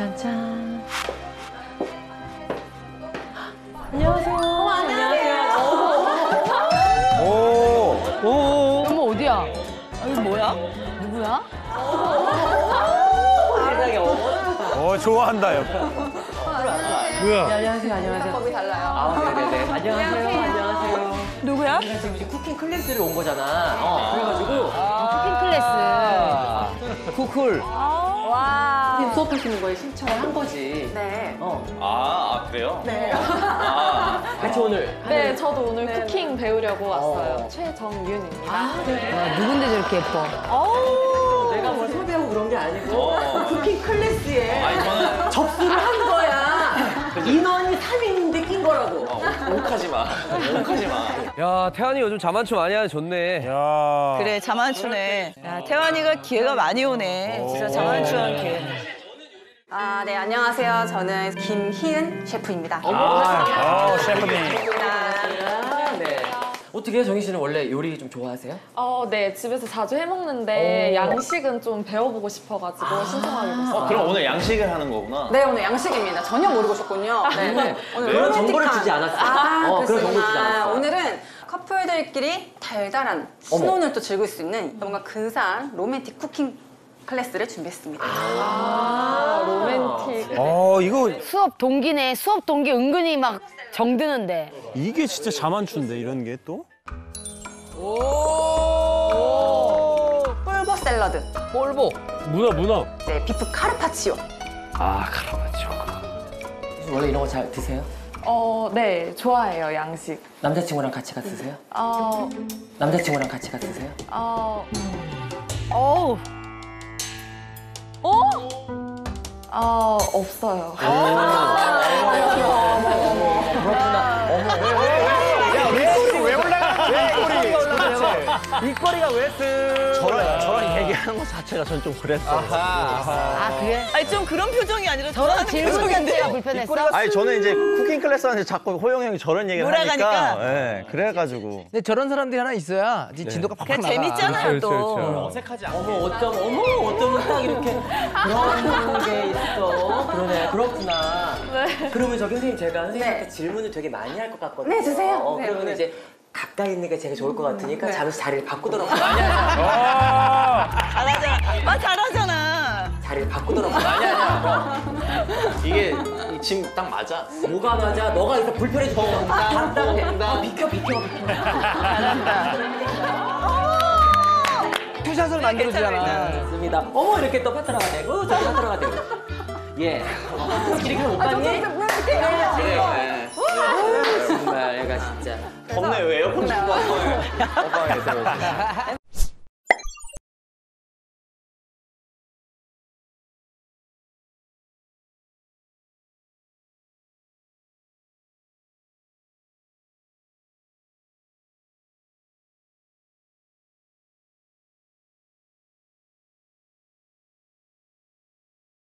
짠짠. 안녕하세요. 안녕하세요. 어머, 어디야? 이거 뭐야? 누구야? 세상에 좋아한다, 요. 뭐야? 안녕하세요, 안녕하세요. 법이 달라요. 네네네. 안녕하세요, 안녕하세요. 누구야? 지금 쿠킹 클래스를 온 거잖아. 그래가지고 쿠킹 클래스. 쿠쿨. 와. 선생님 수업하시는 거에 신청을 한 거지. 네. 그래요? 네. 같이 오늘. 네, 저도 오늘 쿠킹 배우려고 왔어요. 어. 최정윤입니다. 네. 누군데 저렇게 예뻐? 내가 뭘 섭외하고 그런 게 아니고 쿠킹 클래스에 아니, 저는 접수를 한 거야. 인원이 3인인데 낀 거라고. 욱하지 마. 욱하지 마. 야, 태환이 요즘 자만추 많이 하네. 좋네. 야. 그래, 자만추네. 야, 태환이가 기회가 많이 오네. 진짜 자만추한 기회. 네, 안녕하세요. 저는 김희은 셰프입니다. 셰프님. 네. 어떻게 정희 씨는 원래 요리 좀 좋아하세요? 네, 집에서 자주 해먹는데 양식은 좀 배워보고 싶어가지고 신청하게 됐어요. 그럼 오늘 양식을 하는 거구나. 네, 오늘 양식입니다. 전혀 모르고 오셨군요. 네. 오늘 그런 정보를 로맨틱한- 주지 않았어. 그런 그런 정보를 주지 않았어. 오늘은 커플들끼리 달달한 신혼을 또 즐길 수 있는 뭔가 근사한 로맨틱 쿠킹 클래스를 준비했습니다. 로맨틱. 이거 수업 동기네. 수업 동기 은근히 막 정드는데. 이게 진짜 자만추인데 이런 게 또? 꿀보 샐러드, 볼보. 문어. 네, 비프 카르파치오. 카라바죠. 원래 이런 거 잘 드세요? 네, 좋아해요, 양식. 남자친구랑 같이 가 드세요? 남자친구랑 같이 가 드세요? 어우, 없어요. 왜 올라가? 왜 꼬리? 입꼬리가 왜 쓰? 저런 얘기하는 거 자체가 전 좀 그랬어. 그래? 아니 좀 그런 표정이 아니라 저런 저런 질문 표정인데. 자체가 불편했어? 아니 저는 이제 쿠킹 클래스 하는데 자꾸 호영 형이 저런 얘기를 몰아가니까? 하니까 그래가지고 근데 저런 사람들이 하나 있어야 진도가 팍팍 그냥 나가. 재밌잖아요 또. 어색하지 않아. 어쩌면 딱 이렇게 그런 게 있어. 그러네, 그렇구나. 그러면 저기 선생님 제가 선생님한테 질문을 되게 많이 할 것 같거든요. 네, 주세요. 네, 그러면 네. 이제 가까이 있는 게 제가 좋을 것 같으니까 잠시 자리를 바꾸도록 잘하잖아. 잘하잖아. 자리를 바꾸도록 아니야. 이게 지금 딱 맞아. 뭐가 맞아? 너가 이렇게 불편해 죽겠어. 갔다가 된다. 비켜. 투샷을 만들어주잖아. 좋습니다. 어머 이렇게 또 파트너가 되고 저기 파트너가 되고. 예. 이렇게 못 봤니? 그래. 정말 얘가 진짜. 덥네 왜 에어컨 좀 꺼.